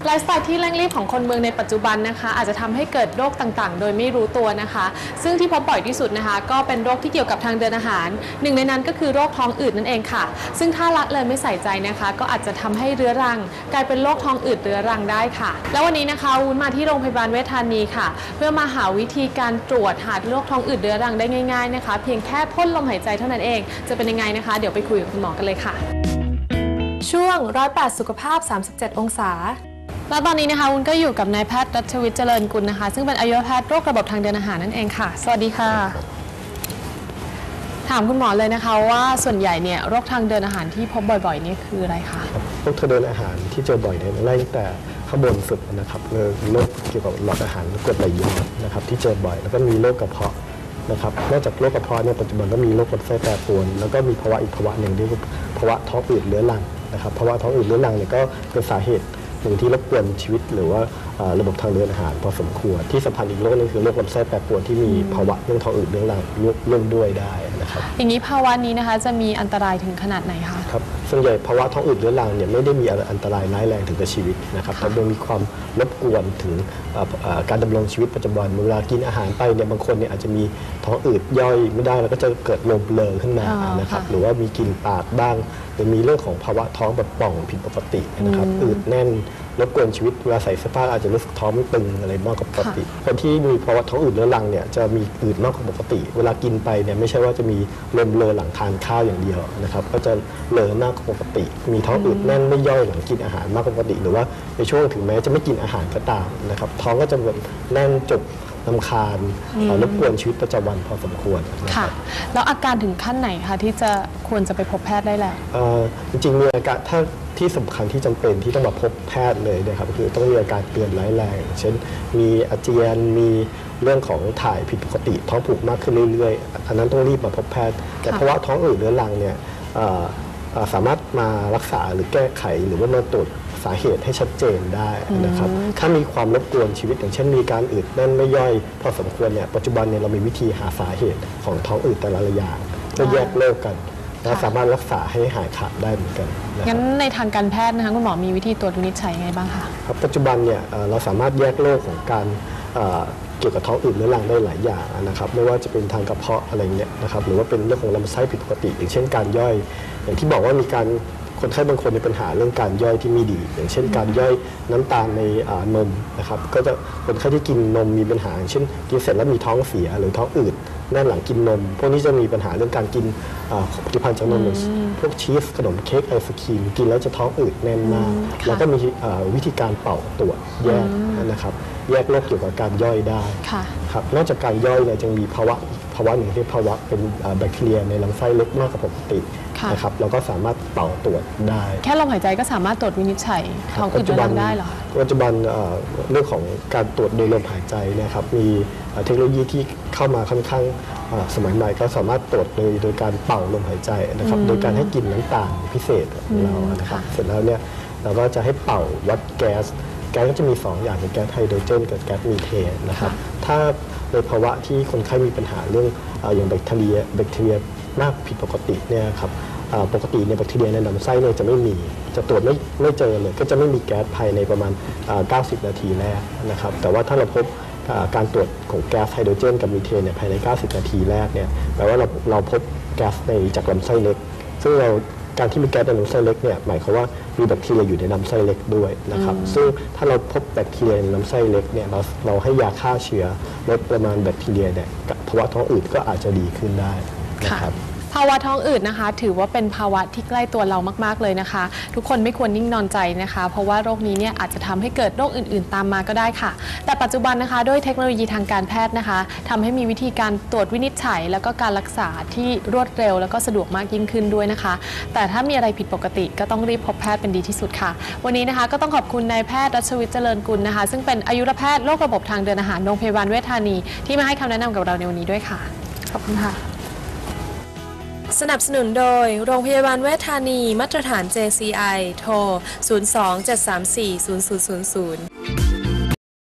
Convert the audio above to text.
ไลฟ์สไตล์ที่เร่งรีบของคนเมืองในปัจจุบันนะคะอาจจะทำให้เกิดโรคต่างๆโดยไม่รู้ตัวนะคะซึ่งที่พบบ่อยที่สุดนะคะก็เป็นโรคที่เกี่ยวกับทางเดินอาหารหนึ่งในนั้นก็คือโรคท้องอืดนั่นเองค่ะซึ่งถ้าละเลยไม่ใส่ใจนะคะก็อาจจะทำให้เรื้อรังกลายเป็นโรคท้องอืดเรื้อรังได้ค่ะแล้ววันนี้นะคะวุ้นมาที่โรงพยาบาลเวชธานีค่ะเพื่อมาหาวิธีการตรวจหาโรคท้องอืดเรื้อรังได้ง่ายๆนะคะเพียงแค่พ่นลมหายใจเท่านั้นเองจะเป็นยังไงนะคะเดี๋ยวไปคุยกับคุณหมอกันเลยค่ะช่วง108สุขภาพ37องศาแล้วตอนนี้นะคะวุ้นก็อยู่กับนายแพทย์รัชวิทย์เจริญกุลนะคะซึ่งเป็นอายุรแพทย์โรคระบบทางเดินอาหารนั่นเองค่ะสวัสดีค่ะถามคุณหมอเลยนะคะว่าส่วนใหญ่เนี่ยโรคทางเดินอาหารที่พบบ่อยๆนี่คืออะไรคะโรคทางเดินอาหารที่เจอบ่อยเนี่ยไล่ตั้งแต่ข้างบนสุดนะครับโรคเกี่ยวกับหลอดอาหารกรดไหลย้อนนะครับที่เจอบ่อยแล้วก็มีโรคกระเพาะนะครับนอกจากโรคกระเพาะเนี่ยปัจจุบันก็มีโรคลำไส้แปรปรวนแล้วก็มีภาวะอีกภาวะหนึ่งที่ภาวะท้องอืดเรื้อรังนะครับภาวะท้องอืดเรื้อรังเนี่ยก็เป็นสาเหตุหนึ่งที่รบกวนชีวิตหรือว่าระบบทางเดินอาหารพอสมควรที่สำคัญอีกโรคนึงคือโรคลำไส้แปรปรวนที่มีภาวะเรื่องท้องอืดเรื้อรังร่วมด้วยได้นะครับอย่างนี้ภาวะนี้นะคะจะมีอันตรายถึงขนาดไหนคะครับส่วนใหญ่ภาวะท้องอืดเรื้อรังเนี่ยไม่ได้มีอันตรายร้ายแรงถึงกับชีวิตนะครับแต่มันมีความรบกวนถึงการดำรงชีวิตประจำวันเวลากินอาหารไปเนี่ยบางคนเนี่ยอาจจะมีท้องอืดย่อยไม่ได้แล้วก็จะเกิดลมเบลอขึ้นมานะครับหรือว่ามีกลิ่นปากบ้างหรือมีเรื่องของภาวะท้องแบบป่องผิดปกตินะครับอืดแน่นรบกวนชีวิตเวลาใส่เสื้อผ้าอาจจะรู้สึกท้องไม่ตึงอะไรมากกว่าปกติคนที่มีภาวะท้องอืดเรื้อรังเนี่ยจะมีอืดมากกว่าปกติเวลากินไปเนี่ยไม่ใช่ว่าจะมีลมเบลอหลังทานข้าวอย่างเดียวนะครับก็จะเบลอมากกว่าปกติมีท้องอืดแน่นไม่ย่อยหลังกินอาหารมากกว่าปกติหรือว่าในช่วงถึงแม้จะไม่กินอาหารก็ตามนะครับท้องก็จะแบบแน่นจุกรำคาญรบกวนชีวิตประจำวันพอสมควรค่ะแล้วอาการถึงขั้นไหนคะที่จะควรจะไปพบแพทย์ได้แล้วจริงๆมีอาการถ้าที่สำคัญที่จำเป็นที่ต้องมาพบแพทย์เลยนะครับคือต้องมีอาการเตือนร้ายแรงเช่นมีอาเจียนมีเรื่องของถ่ายผิดปกติท้องผูกมากขึ้นเรื่อยๆอันนั้นต้องรีบมาพบแพทย์แต่เพราะว่าท้องอืดเรื้อรังเนี่ยสามารถมารักษาหรือแก้ไขหรือว่ามาตรวจสาเหตุให้ชัดเจนได้นะครับถ้ามีความรบกวนชีวิตอย่างเช่นมีการอืดแน่นไม่ย่อยพอสมควรเนี่ยปัจจุบันเนี่ยเรามีวิธีหาสาเหตุของท้องอืดแต่ละอย่างก็แยกเลิกกันและสามารถรักษาให้หายขาดได้เหมือนกันงั้นในทางการแพทย์นะคะคุณหมอมีวิธีตรวจวินิจฉัยยังไงบ้างคะครับปัจจุบันเนี่ยเราสามารถแยกโรคของการเกี่ยวกับท้องอืดเรื้อรังได้หลายอย่างนะครับไม่ว่าจะเป็นทางกระเพาะอะไรเงี้ยนะครับหรือว่าเป็นเรื่องของลำไส้ผิดปกติอย่างเช่นการย่อยอย่างที่บอกว่ามีการคนไข้บางคนมีปัญหาเรื่องการย่อยที่ไม่ดีอย่างเช่นการย่อยน้ำตาลในนมนะครับก็จะคนไข้ที่กินนมมีปัญหาอย่างเช่นกินเสร็จแล้วมีท้องเสียหรือท้องอืดแน่นหลังกินนมพวกนี้จะมีปัญหาเรื่องการกินผลิตภัณฑ์จากนมพวกชีสขนมเค้กไอศครีมกินแล้วจะท้องอืดแน่นมากแล้วก็มีวิธีการเป่าตรวจแยกนะครับแยกโรคเกี่ยวกับการย่อยได้ครับนอกจากการย่อยเนี่ยจะมีภาวะหนึ่งที่ภาวะเป็นแบคทีเรียในลำไส้เล็กมากกว่าปกตินะครับเราก็สามารถเป่าตรวจได้แค่ลมหายใจก็สามารถตรวจวินิจฉัยท้องอืดเรื้อรังได้เหรอปัจจุบันเรื่องของการตรวจโดยลมหายใจนะครับมีเทคโนโลยีที่เข้ามาค่อนข้างสมัยใหม่ก็สามารถตรวจโดยการเป่าลมหายใจนะครับโดยการให้กินน้ำตาลพิเศษของเรานะครับเสร็จแล้วเนี่ยเราก็จะให้เป่าวัดแก๊สก็จะมี2อย่างคือแก๊สไฮโดรเจนกับแก๊สมีเทนนะครับถ้าในภาวะที่คนไข้มีปัญหาเรื่องอย่างแบคทีเรียมากผิดปกติเนี่ยครับปกติในแบคทีเรียในลำไส้เนี่ยจะไม่มีจะตรวจไม่เจอเลยก็จะไม่มีแก๊สภายในประมาณ90 นาทีแรกนะครับแต่ว่าถ้าเราพบการตรวจของแก๊สไฮโดรเจนกับมีเทนเนี่ยภายใน90 นาทีแรกเนี่ยแปลว่าเราพบแก๊สในจากลำไส้เล็กซึ่งการที่มีแก๊สในลำไส้เล็กเนี่ยหมายความว่ามีแบคทีเรียอยู่ในลำไส้เล็กด้วยนะครับซึ่งถ้าเราพบแบคทีเรียในลำไส้เล็กเนี่ยเราให้ยาฆ่าเชื้อลดประมาณแบคทีเรียเนี่ยภาวะท้องอืดก็อาจจะดีขึ้นได้นะครับภาวะท้องอืดนะคะถือว่าเป็นภาวะที่ใกล้ตัวเรามากๆเลยนะคะทุกคนไม่ควรนิ่งนอนใจนะคะเพราะว่าโรคนี้เนี่ยอาจจะทำให้เกิดโรคอื่นๆตามมาก็ได้ค่ะแต่ปัจจุบันนะคะด้วยเทคโนโลยีทางการแพทย์นะคะทำให้มีวิธีการตรวจวินิจฉัยแล้วก็การรักษาที่รวดเร็วแล้วก็สะดวกมากยิ่งขึ้นด้วยนะคะแต่ถ้ามีอะไรผิดปกติก็ต้องรีบพบแพทย์เป็นดีที่สุดค่ะวันนี้นะคะก็ต้องขอบคุณนายแพทย์รัชวิทย์เจริญกุลนะคะซึ่งเป็นอายุรแพทย์โรคระบบทางเดินอาหารโรงพยาบาลเวชธานีที่มาให้คำแนะนำกับเราในวันนี้ด้วยค่ะขอบคุณค่ะสนับสนุนโดยโรงพยาบาลเวชธานีมาตรฐาน JCI โทร 02 734 0000